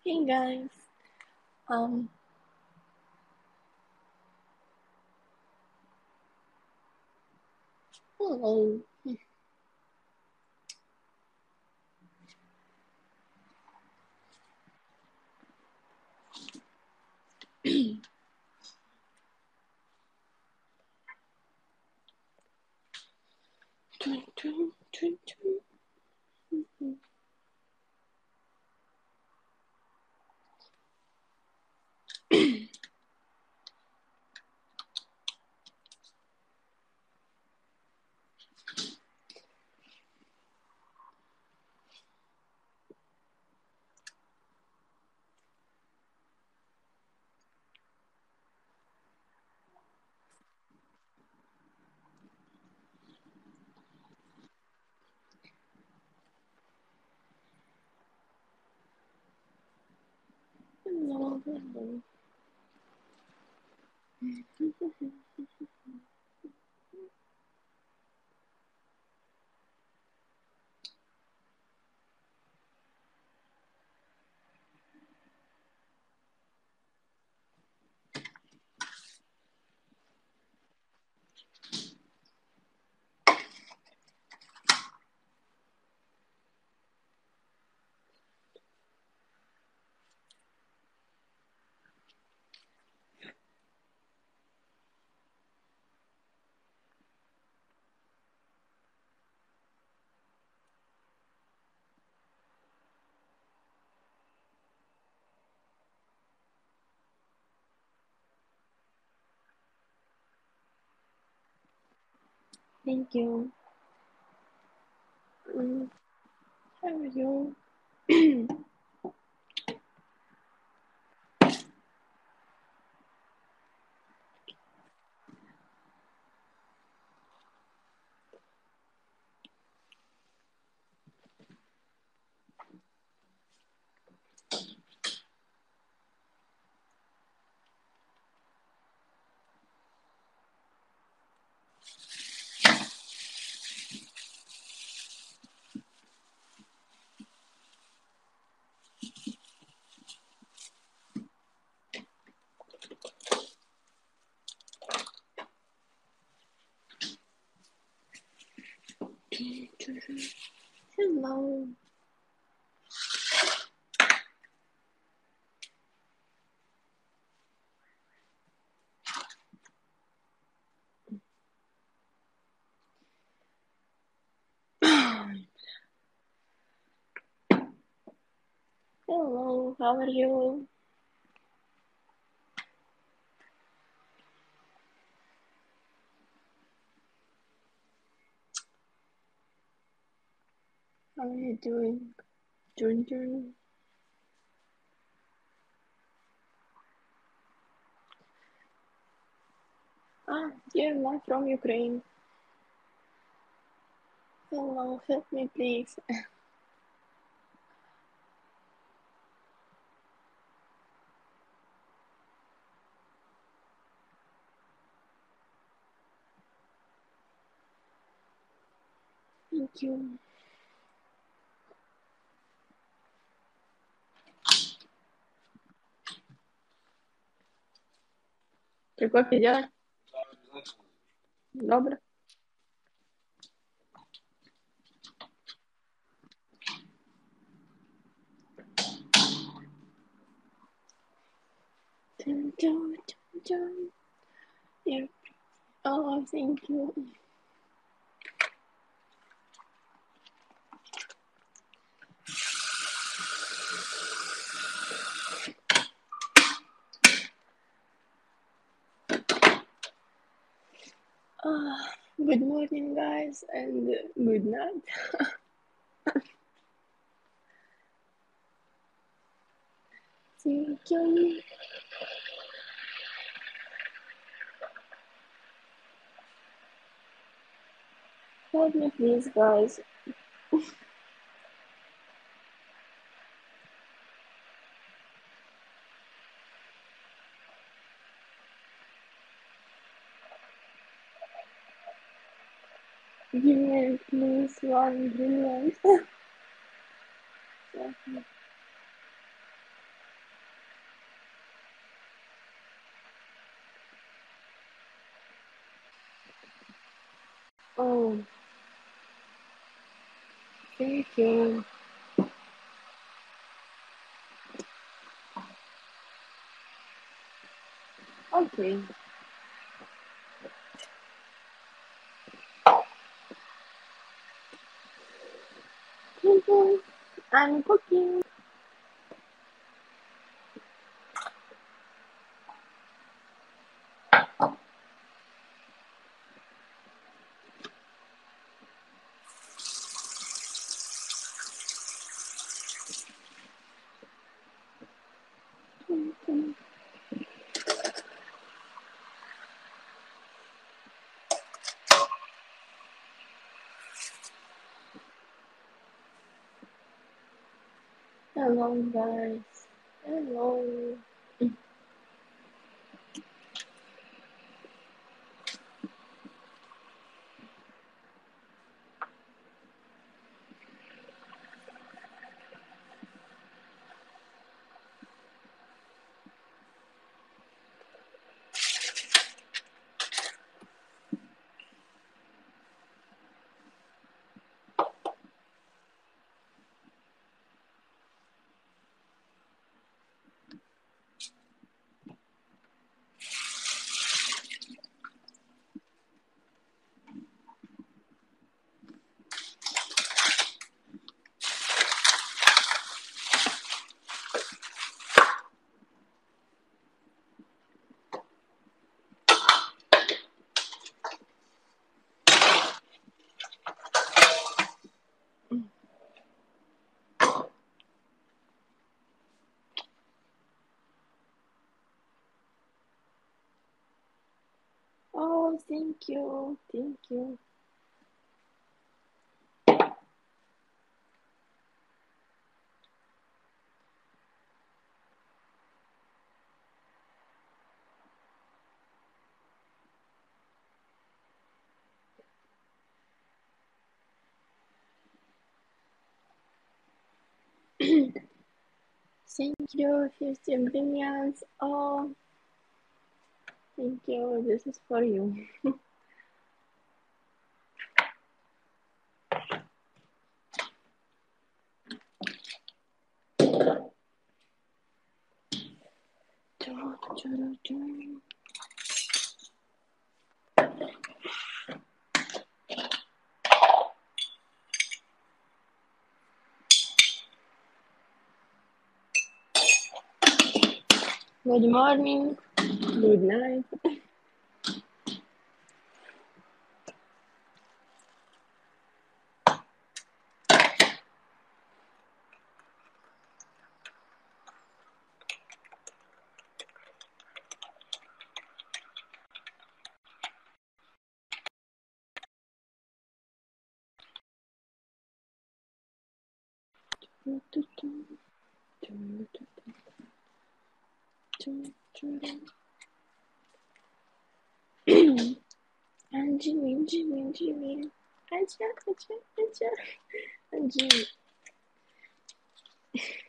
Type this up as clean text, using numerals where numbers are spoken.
Hey guys, um, hello. Dun, dun, dun, dun. Hello, hello. Thank you. How are you? Hello. Hello, how are you? How are you doing? Dun, dun. Yeah, I'm from Ukraine. Hello, help me please. Thank you. Ты кофе делаешь? Добро. Dun, dun, dun, dun. Yeah. Oh, thank you. Good morning, guys, and good night. Thank you. Help me, please, guys. Give me, please, 1 brilliant. Oh, thank you. Okay. I'm cooking. Hello, guys. Hello. Oh, thank you. Thank you. Thank you, 15 billions. Oh, thank you. This is for you. Good morning. Good night. And Jimmy, Jimmy, Jimmy. Acha, acha, acha. And Jimmy.